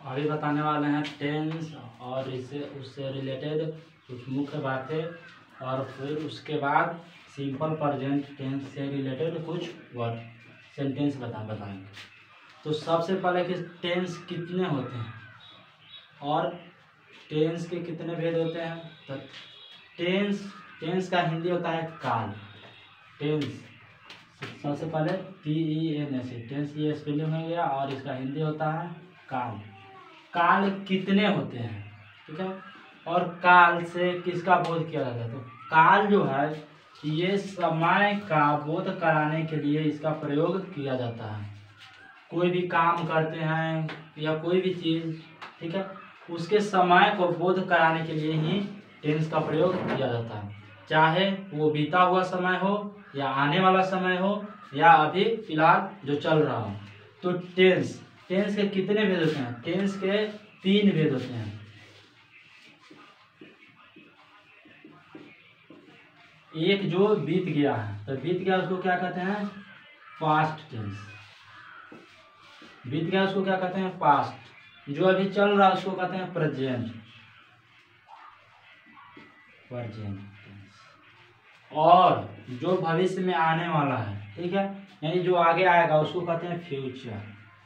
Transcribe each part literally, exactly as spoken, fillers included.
अभी बताने वाले हैं टेंस और इससे उससे रिलेटेड कुछ मुख्य बातें और फिर उसके बाद सिंपल प्रेजेंट टेंस से रिलेटेड कुछ वर्ड सेंटेंस बता बताएंगे। तो सबसे पहले कि टेंस कितने होते हैं और टेंस के कितने भेद होते हैं। तो टेंस टेंस का हिंदी होता है काल। टेंस सबसे पहले T E N S tense ये स्पेलिंग हो गया और इसका हिंदी होता है काल। काल कितने होते हैं, ठीक है। और काल से किसका बोध किया जाता है। तो काल जो है ये समय का बोध कराने के लिए इसका प्रयोग किया जाता है। कोई भी काम करते हैं या कोई भी चीज़, ठीक है, उसके समय को बोध कराने के लिए ही टेंस का प्रयोग किया जाता है। चाहे वो बीता हुआ समय हो या आने वाला समय हो या अभी फिलहाल जो चल रहा हो। तो टेंस टेंस के कितने भेद होते हैं। टेंस के तीन भेद होते हैं। एक जो बीत गया है, तो बीत गया उसको क्या कहते हैं, पास्ट टेंस। बीत गया उसको क्या कहते हैं, पास्ट। जो अभी चल रहा है उसको कहते हैं प्रेजेंट प्रेजेंट टेंस। और जो भविष्य में आने वाला है, ठीक है, यानी जो आगे आएगा उसको कहते हैं फ्यूचर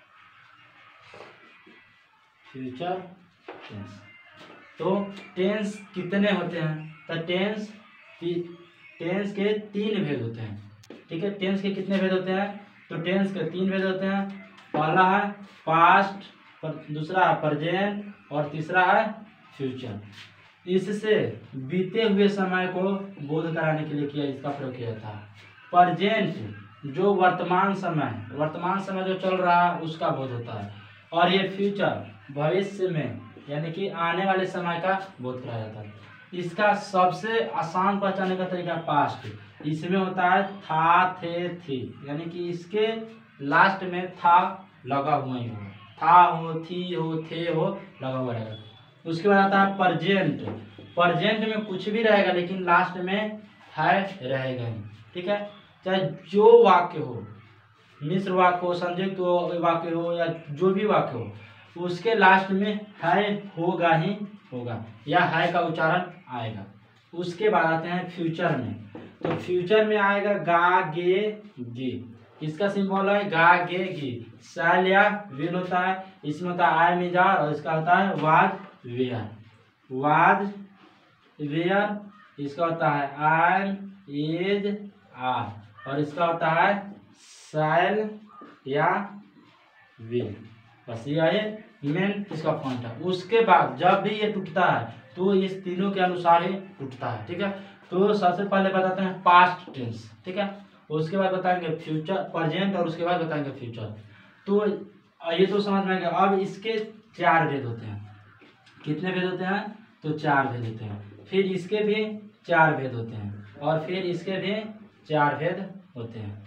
फ्यूचर टेंस। तो टेंस कितने होते हैं। तो टेंस टेंस के तीन भेद होते हैं, ठीक है। टेंस के कितने भेद होते हैं। तो टेंस के तीन भेद होते हैं। पहला है पास्ट, दूसरा है प्रेजेंट और तीसरा है फ्यूचर। इससे बीते हुए समय को बोध कराने के लिए किया इसका प्रयोग किया था। प्रेजेंट जो वर्तमान समय वर्तमान समय जो चल रहा है उसका बोध होता है। और ये फ्यूचर भविष्य में यानी कि आने वाले समय का बोध कराया जाता है। इसका सबसे आसान पहचानने का तरीका पास्ट। इसमें होता है था, थे, थी, यानी कि इसके लास्ट में था लगा हुआ ही होगा। था हो, थी हो, थे हो, लगा हुआ रहेगा। उसके बाद आता है प्रेजेंट। प्रेजेंट में कुछ भी रहेगा लेकिन लास्ट में है रहेगा ही, ठीक है। चाहे जो वाक्य हो, मिश्र वाक्य हो, संयुक्त वाक्य हो या जो भी वाक्य हो, उसके लास्ट में है होगा ही होगा या है का उच्चारण आएगा। उसके बाद आते हैं फ्यूचर में। तो फ्यूचर में आएगा गा, गे, गे। इसका सिंबल है गा, गे, गे। शैल या विल होता है। इसमें होता है आई, मिजार और इसका होता है वाज, वेयर। Was, where. इसका होता है आई, इज, आर और इसका होता है शैल या विल। बस ये मेन इसका पॉइंट है। उसके बाद जब भी ये टूटता है तो इस तीनों के अनुसार ही टूटता है, ठीक है। तो सबसे पहले बताते हैं पास्ट टेंस, ठीक है। उसके बाद बताएंगे फ्यूचर प्रेजेंट और उसके बाद बताएंगे फ्यूचर। तो ये तो समझ में आ गया। अब इसके चार भेद होते हैं। कितने भेद होते हैं। तो चार भेद होते हैं। फिर इसके भी चार भेद होते हैं और फिर इसके भी चार भेद होते हैं।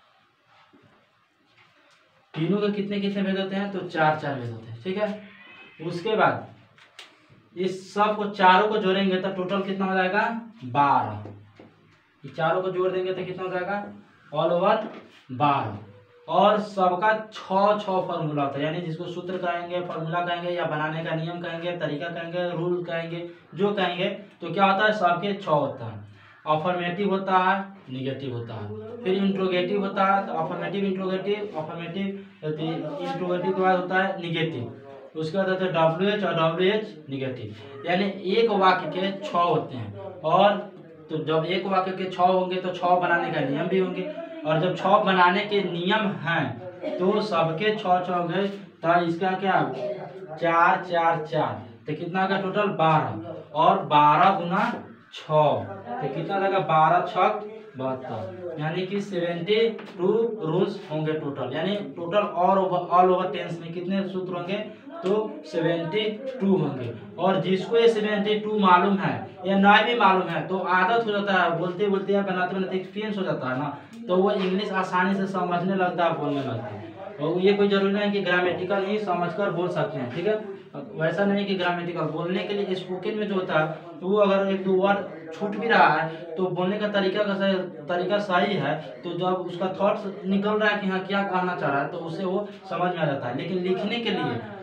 तीनों के कितने कितने भेद होते हैं। तो चार चार भेद होते हैं, ठीक है। उसके बाद इस सब को चारों को जोड़ेंगे तो टोटल कितना हो जाएगा, बारह। ये चारों को जोड़ देंगे तो कितना हो जाएगा, ऑल ओवर बारह। और सबका छः छः फॉर्मूला होता है, यानी जिसको सूत्र कहेंगे, फॉर्मूला कहेंगे या बनाने का नियम कहेंगे, तरीका कहेंगे, रूल कहेंगे, जो कहेंगे। तो क्या होता है, सबके छः होता है। अफर्मेटिव होता है, निगेटिव होता है, फिर इंट्रोगेटिव होता है। तो अफर्मेटिव, इंट्रोगेटिव, अफर्मेटिव इंट्रोगेटिव के बाद होता है निगेटिव। उसके बाद होता है डब्ल्यू एच और डब्ल्यू एच निगेटिव, यानी एक वाक्य के छः होते हैं। और तो जब एक वाक्य के छः होंगे तो छः बनाने का नियम भी होंगे। और जब छः बनाने के नियम हैं तो सबके छः छः होंगे। तो इसका क्या, चार चार चार, तो कितना का टोटल बारह। और बारह गुना छः तो कितना लगा, बारह छक बहत्तर, यानी कि सेवेंटी टू रूल्स होंगे टोटल। यानी टोटल और ऑल ओवर टेंस में कितने सूत्र होंगे, तो सेवेंटी टू होंगे। और जिसको ये सेवेंटी टू मालूम है या ना भी मालूम है तो आदत हो जाता है, बोलते बोलते या बनाते बनाते एक्सपीरियंस हो जाता है ना, तो वो इंग्लिश आसानी से समझने लगता है, बोलने लगता है। और ये कोई जरूरी नहीं कि ग्रामेटिकल ही समझकर बोल सकते हैं, ठीक है। वैसा नहीं कि ग्रामेटिकल बोलने के लिए स्पोकन में जो होता है तो वो अगर एक दो वर्ड छूट भी रहा है तो बोलने का तरीका का सही तरीका सही है तो जब उसका थॉट्स निकल रहा है कि हाँ क्या कहना चाह रहा है तो उसे वो समझ में आ जाता है। लेकिन लिखने के लिए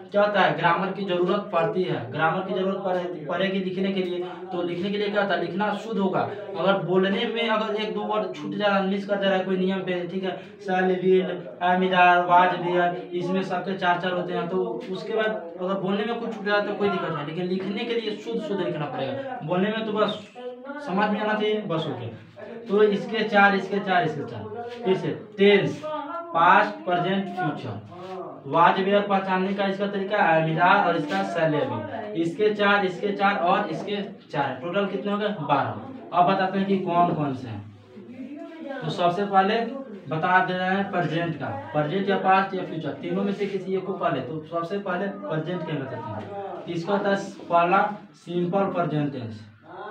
क्या होता है, ग्रामर की जरूरत पड़ती है, ग्रामर की जरूरत पड़े, पड़ेगी लिखने के लिए। तो लिखने के लिए क्या होता है, लिखना शुद्ध होगा। अगर बोलने में अगर एक दो वर्ड छूट जा रहा है, मिस कर जा रहा है कोई नियम पे, ठीक है, shall will am is are was were, इसमें सबके चार चार होते हैं, तो उसके बाद अगर बोलने में कुछ छूट जाए तो कोई दिक्कत नहीं, लेकिन लिखने के लिए शुद्ध शुद्ध लिखना पड़ेगा। बोलने में तो बस समझ में आना चाहिए, बस हो गया। तो इसके चार, इसके चार, इसके चार। फिर से tense, past present future, was were पहचानने का इसका तरीका है मिलार और इसका सैलेबी। इसके चार, इसके चार और इसके चार, टोटल कितने हो गए, बारह। अब बताते हैं कि कौन कौन से हैं। तो सबसे पहले बता दे रहे हैं प्रेजेंट का, प्रेजेंट या पास्ट या फ्यूचर, तीनों में से किसी एक को पहले। तो सबसे पहले प्रेजेंट के बताते हैं। इसका होता है पहला simple present tense,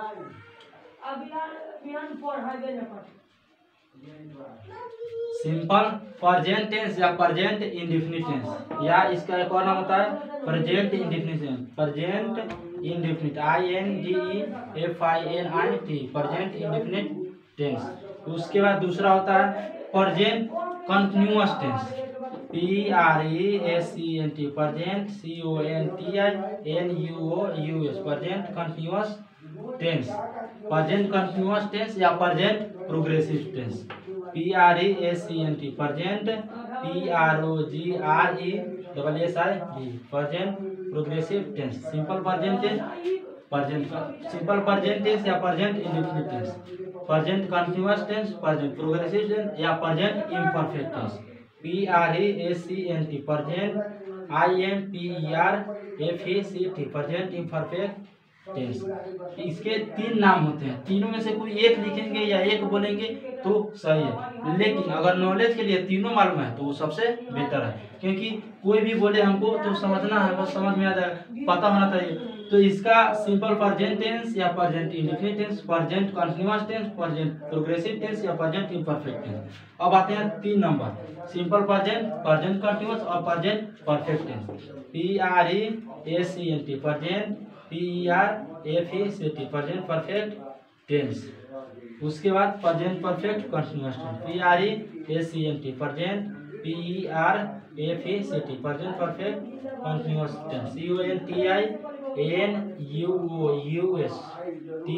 simple present tense या प्रेजेंट इंडेफिनिट टेंस, या इसका एक और नाम होता है present indefinite tense, present indefinite, I N D E F I N I T, present indefinite tense. उसके बाद दूसरा होता है present continuous tense, P R E S C N T, present C O N T I N U O U S, present continuous tense, present continuous tense या present progressive tense, P R E S C N T, present P R O G R E double S I D, present progressive tense. Simple present tense, present simple present tense या present indefinite tense, present continuous tense, present progressive tense या present imperfect tense, P R E S C N T, present I M P E R F E C T, present imperfect tense. इसके तीन नाम होते हैं, तीनों में से कोई एक लिखेंगे या एक बोलेंगे तो सही है, लेकिन अगर नॉलेज के लिए तीनों मालूम है तो वो सबसे बेहतर है, क्योंकि कोई भी बोले हमको तो समझना है, बस समझ में आ जाएगा, पता होना चाहिए। तो इसका सिंपल प्रेजेंट टेंस या present indefinite tense, present continuous tense, present progressive tense या प्रेजेंट इम्परफेक्ट टेंस। अब आते हैं तीन number, simple present, present continuous और present perfect tense, P R E S C N T, present P E R F E C T, present perfect tense. उसके बाद present perfect continuous tense, P R E S C N T, present P E R F E C T, present perfect continuous tense, C O N T I N U O U S T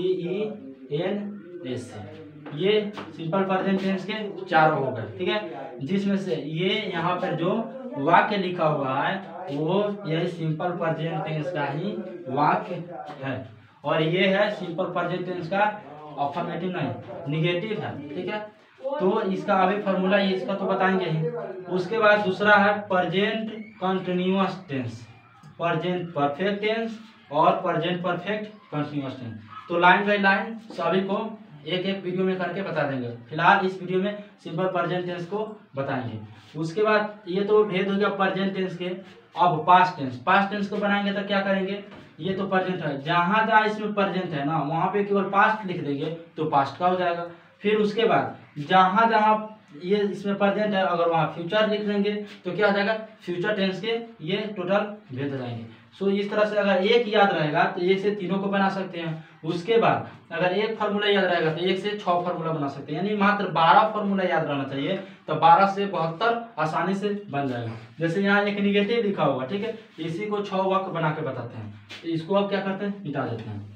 E N S. ये simple present tense के चारों हो गए, ठीक है, जिसमें से ये यहाँ पर जो वाक्य लिखा हुआ है वो यही सिंपल प्रेजेंट टेंस का ही वाक्य है, और ये है सिंपल प्रेजेंट टेंस का अफर्मेटिव नहीं निगेटिव है, ठीक है। तो इसका अभी फॉर्मूला ये इसका तो बताएंगे ही। उसके बाद दूसरा है present continuous tense, present perfect tense और प्रेजेंट परफेक्ट कंटिन्यूअस टेंस। तो लाइन बाई लाइन सभी को एक एक वीडियो में करके बता देंगे, फिलहाल इस वीडियो में सिंपल प्रेजेंट टेंस को बताएंगे। उसके बाद ये तो भेद हो गया प्रेजेंट टेंस के। अब पास्ट टेंस, पास्ट टेंस को बनाएंगे तो क्या करेंगे, ये तो प्रेजेंट है, जहां जहां इसमें प्रेजेंट है ना वहां पे केवल पास्ट लिख देंगे तो पास्ट का हो जाएगा। फिर उसके बाद जहां जहां ये इसमें प्रेजेंट है अगर वहां फ्यूचर लिख देंगे तो क्या हो जाएगा, फ्यूचर टेंस के ये टोटल भेद हो जाएंगे। सो इस तरह से अगर एक याद रहेगा तो एक से तीनों को बना सकते हैं। उसके बाद अगर एक फार्मूला याद रहेगा तो एक से छह फार्मूला बना सकते हैं, यानी मात्र बारह फार्मूला याद रहना चाहिए, तो बारह से बहत्तर आसानी से बन जाएगा। जैसे यहाँ एक निगेटिव लिखा होगा, ठीक है, इसी को छह वाक्य बना के बताते हैं। तो इसको अब क्या करते हैं, मिटा देते हैं।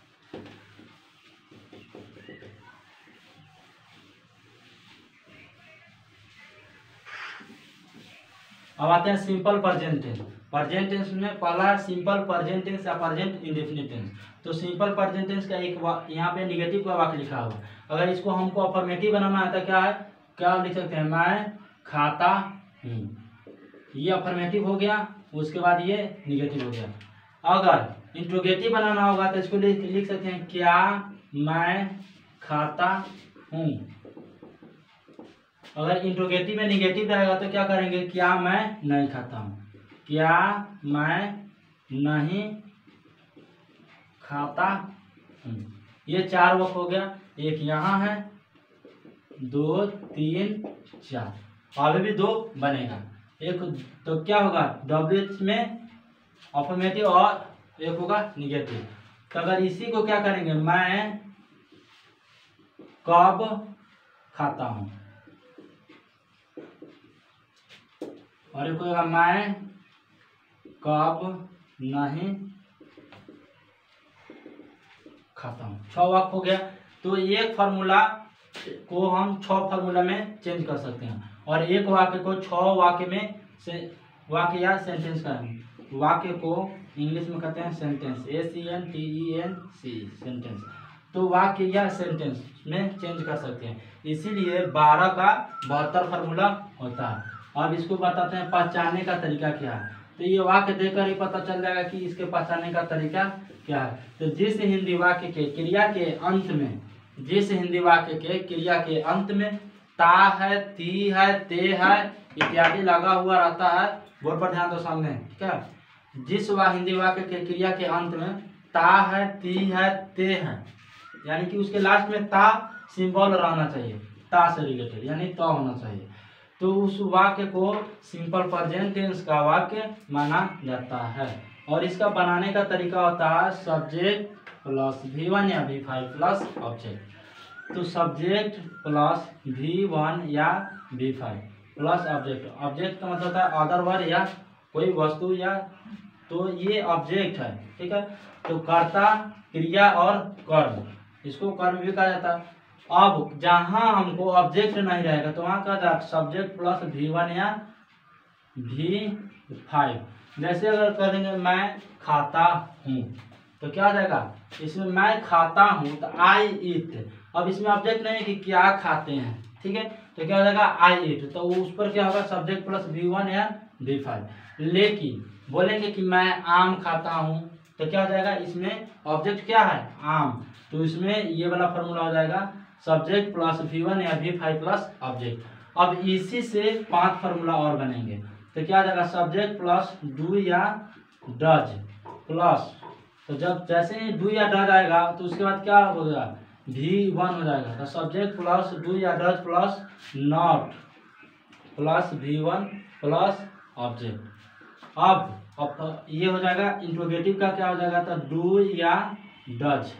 अब आते हैं simple present tense. Present tense में पहला सिंपल प्रेजेंट टेंस या प्रेजेंट इंडेफिनिट टेंस। तो सिंपल प्रेजेंट टेंस का एक यहाँ पे निगेटिव का वाक्य लिखा हुआ, अगर इसको हमको अफर्मेटिव बनाना है तो क्या है, क्या लिख सकते हैं, मैं खाता हूँ, ये अफर्मेटिव हो गया। उसके बाद ये निगेटिव हो गया। अगर इंट्रोगेटिव बनाना होगा तो इसको लिख लिख सकते हैं, क्या मैं खाता हूँ। अगर इंट्रोगेटिव में निगेटिव रहेगा तो क्या करेंगे, क्या मैं नहीं खाता हूँ, क्या मैं नहीं खाता हूँ। ये चार वर्क हो गया, एक यहाँ है, दो तीन चार, अभी भी दो बनेगा। एक तो क्या होगा, डब्ल्यू में अफर्मेटिव और एक होगा निगेटिव। तो अगर इसी को क्या करेंगे, मैं कब खाता हूँ, और एक होगा मैं कब नहीं खाता हूँ। छह वाक्य हो गया। तो एक फार्मूला को हम छह फार्मूला में चेंज कर सकते हैं और एक वाक्य को छह वाक्य में से वाक्य या सेंटेंस का वाक्य को इंग्लिश में कहते हैं sentence, A C N T E N C, sentence. तो वाक्य या सेंटेंस में चेंज कर सकते हैं, इसीलिए बारह का बहत्तर फार्मूला होता है। अब इसको बताते हैं पहचानने का तरीका क्या है। तो ये वाक्य देखकर ही पता चल जाएगा कि इसके पहचानने का तरीका क्या है। तो जिस हिंदी वाक्य के क्रिया के अंत में जिस हिंदी वाक्य के क्रिया के अंत में ता है, ती है, ते है इत्यादि लगा हुआ रहता है, बोर्ड पर ध्यान दो सामने, ठीक है। जिस वा हिंदी वाक्य के क्रिया के अंत में ता है, ती है, ते है, यानी कि उसके लास्ट में ता सिंबल रहना चाहिए, ता से रिलेटेड यानी ता होना चाहिए, तो उस वाक्य को सिंपल प्रेजेंट टेंस का वाक्य माना जाता है। और इसका बनाने का तरीका होता है सब्जेक्ट प्लस वी वन या वी फाइव प्लस ऑब्जेक्ट। तो सब्जेक्ट प्लस वी वन या V five plus object. Object का मतलब होता है अदर वर्ड या कोई वस्तु, या तो ये ऑब्जेक्ट है, ठीक है। तो कर्ता, क्रिया और कर्म, इसको कर्म भी कहा जाता है। अब जहां हमको ऑब्जेक्ट नहीं रहेगा तो वहां कहा जाता सब्जेक्ट प्लस वी वन या वी फाइव। जैसे अगर कह देंगे मैं खाता हूँ तो क्या आ जाएगा, इसमें मैं खाता हूँ तो आई ईट। अब इसमें ऑब्जेक्ट नहीं है कि क्या खाते हैं, ठीक है, तो क्या हो जाएगा आई ईट, तो उस पर क्या होगा सब्जेक्ट प्लस वी वन या वी फाइव। लेकिन बोलेंगे कि मैं आम खाता हूँ तो क्या हो जाएगा, इसमें ऑब्जेक्ट क्या है आम, तो इसमें ये वाला फॉर्मूला हो जाएगा सब्जेक्ट प्लस वी वन या वी फाइव प्लस ऑब्जेक्ट। अब इसी से पांच फार्मूला और बनेंगे, तो क्या आ जाएगा सब्जेक्ट प्लस डू या डज प्लस, तो जब जैसे ही डू या डज आएगा तो उसके बाद क्या होगा वी वन हो जाएगा, तो सब्जेक्ट प्लस डू या does plus not plus V one plus object. अब अब ये हो जाएगा इंट्रोगेटिव का क्या हो जाएगा, तो डू या डज,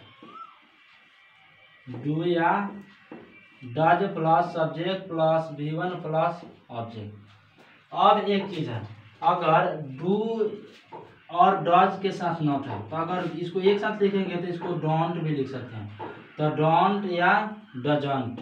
डू या does plus subject plus V one plus object. अब एक चीज है, अगर डू और डज के साथ नॉट है तो अगर इसको एक साथ लिखेंगे तो इसको डोंट भी लिख सकते हैं, तो डोंट या डजंट,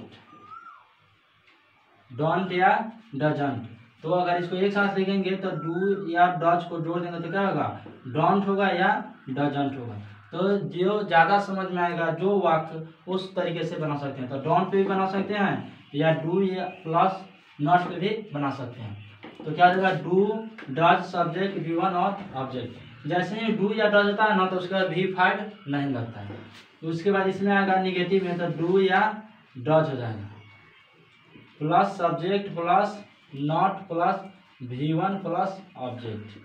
डोंट या डजंट। तो अगर इसको एक साथ लिखेंगे तो डू या डज को जोड़ देंगे तो क्या होगा डोंट होगा या डजंट होगा। तो जो ज़्यादा समझ में आएगा जो वाक्य उस तरीके से बना सकते हैं, तो डोंट पे भी बना सकते हैं या डू या प्लस नॉट पे भी बना सकते हैं। तो क्या होगा do does subject V one और ऑब्जेक्ट। जैसे ही डू या डज होता है ना तो उसके बाद वी फाइव नहीं लगता है, उसके बाद इसमें आएगा निगेटिव में तो डू या डज हो जाएगा plus subject plus not plus V one plus object.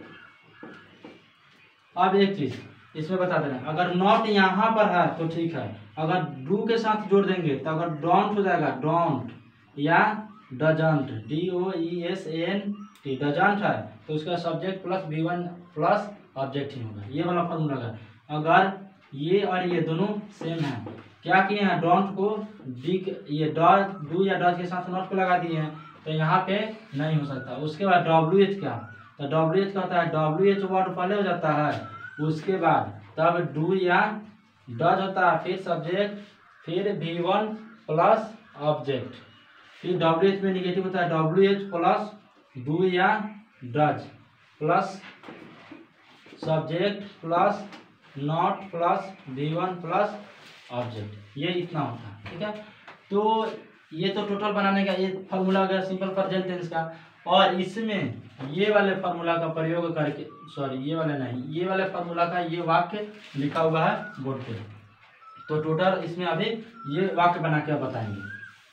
अब एक चीज इसमें बता दे रहे हैं, अगर नॉट यहाँ पर है तो ठीक है, अगर डू के साथ जोड़ देंगे तो अगर डोंट हो जाएगा डोंट या doesn't, D O E S N T, doesn't है तो उसका subject plus V one plus object ही होगा, ये वाला फॉर्मूला है। अगर ये और ये दोनों सेम है, क्या किए हैं डोंट को डी ये डॉट डू या डज के साथ नॉट को लगा दिए हैं तो यहाँ पे नहीं हो सकता। उसके बाद डब्ल्यू एच का, तो डब्ल्यू एच का होता है डब्ल्यू एच वर्ड पहले हो जाता है, उसके बाद तब डू या डज होता है, फिर सब्जेक्ट, फिर वी वन प्लस ऑब्जेक्ट, फिर डब्ल्यू एच में निगेटिव होता है डब्ल्यू एच प्लस डू या does plus subject plus not plus V one plus object, ये इतना होता है, ठीक है। तो ये तो टोटल बनाने का ये फार्मूला हो गया सिंपल प्रेजेंट टेंस का, और इसमें ये वाले फार्मूला का प्रयोग करके, सॉरी ये वाले नहीं, ये वाले फार्मूला का ये वाक्य लिखा हुआ है बोर्ड पे, तो टोटल इसमें अभी ये वाक्य बना के बताएंगे।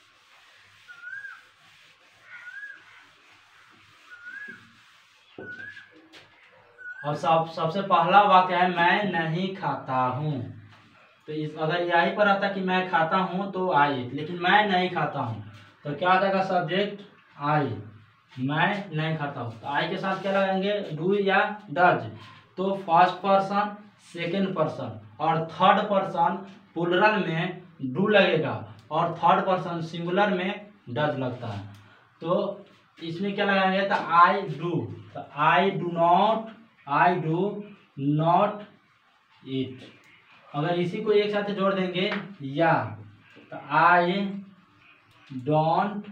और सब सबसे पहला वाक्य है मैं नहीं खाता हूँ, तो इस अगर यही पर आता कि मैं खाता हूँ तो आई, लेकिन मैं नहीं खाता हूँ तो क्या आ जाएगा सब्जेक्ट आई, मैं नहीं खाता हूँ, तो आई के साथ क्या लगाएंगे डू या डज, तो फर्स्ट पर्सन सेकेंड पर्सन और थर्ड पर्सन प्लुरल में डू लगेगा और थर्ड पर्सन सिंगुलर में डज लगता है। तो इसमें क्या लगाएंगे तो आई डू, तो I do not I do not eat. अगर इसी को एक साथ जोड़ देंगे या, तो आई डोंट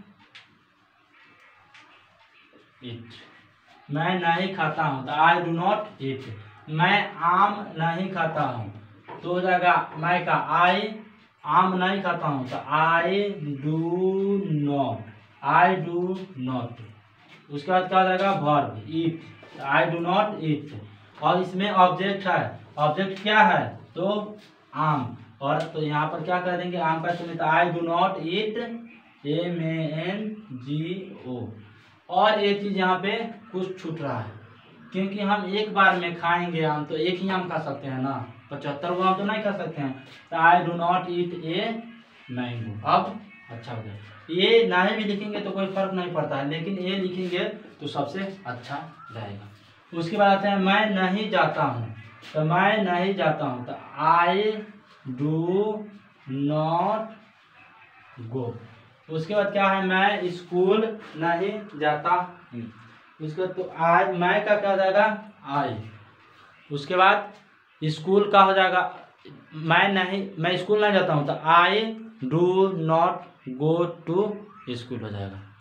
ईट, मैं नहीं खाता हूँ, तो आई डू नॉट ईट। मैं आम नहीं खाता हूँ, तो हो जाएगा मैं का आई आम नहीं खाता हूँ, तो I do not, I do not. उसके बाद क्या हो जाएगा verb eat, I do not eat. और इसमें ऑब्जेक्ट है, ऑब्जेक्ट क्या है, तो आम। और तो यहाँ पर क्या कर देंगे, आम का सुनिए, तो I do not eat M A N G O. और एक चीज यहाँ पे कुछ छूट रहा है, क्योंकि हम एक बार में खाएंगे आम, तो एक ही आम खा सकते हैं ना, पचहत्तर गो आम तो नहीं खा सकते हैं। तो I do not eat a mango. अब अच्छा हो जाए, ये नहीं भी लिखेंगे तो कोई फर्क नहीं पड़ता है, लेकिन ये लिखेंगे तो सबसे अच्छा रहेगा। उसके बाद आते हैं मैं नहीं जाता हूँ, तो मैं नहीं जाता हूँ, तो आई डू नॉट गो। उसके बाद क्या है, मैं स्कूल नहीं जाता हूँ। उसके बाद तो आई, मैं का क्या हो जाएगा, आई। उसके बाद स्कूल का हो जाएगा, मैं नहीं मैं स्कूल नहीं जाता हूँ, तो I do not go to school हो जाएगा।